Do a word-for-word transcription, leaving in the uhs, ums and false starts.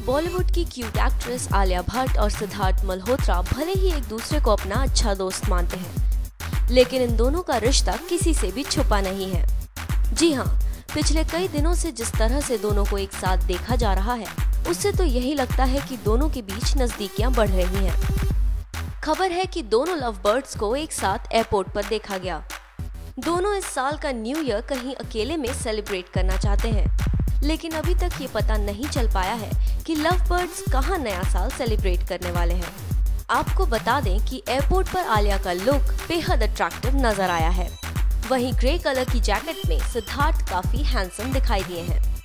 बॉलीवुड की cute actress Alia Bhatt और सिद्धार्थ मल्होत्रा भले ही एक दूसरे को अपना अच्छा दोस्त मानते हैं, लेकिन इन दोनों का रिश्ता किसी से भी छुपा नहीं है। जी हाँ, पिछले कई दिनों से जिस तरह से दोनों को एक साथ देखा जा रहा है, उससे तो यही लगता है कि दोनों के बीच नजदीकियां बढ़ रही हैं। खबर है कि दोनों लव बर्ड्स को एक साथ एयरपोर्ट पर देखा गया। दोनों इस साल का न्यू ईयर कहीं अकेले में सेलिब्रेट करना चाहते हैं, लेकिन अभी तक ये पता नहीं चल पाया है कि लव बर्ड्स कहाँ नया साल सेलिब्रेट करने वाले हैं। आपको बता दें कि एयरपोर्ट पर आलिया का लुक बेहद अट्रैक्टिव नजर आया है। वहीं ग्रे कलर की जैकेट में सिद्धार्थ काफी हैंडसम दिखाई दिए हैं।